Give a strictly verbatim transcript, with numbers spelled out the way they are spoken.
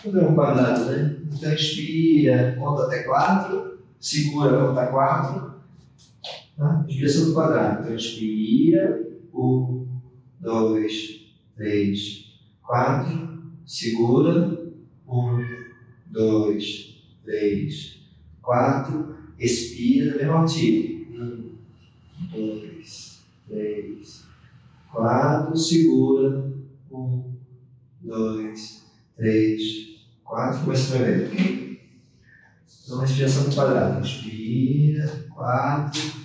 Tudo é um quadrado, né? Então inspira, conta até quatro, segura, conta quatro. Tá? Respiração do quadrado. Então inspira, um, dois, três, quatro, segura, um, dois, três, quatro, expira, mesmo ativo. Um, dois, três, quatro, segura, um, dois, três, quatro, começa a ver, ok? Então, respiração do quadrado. Inspira, quatro,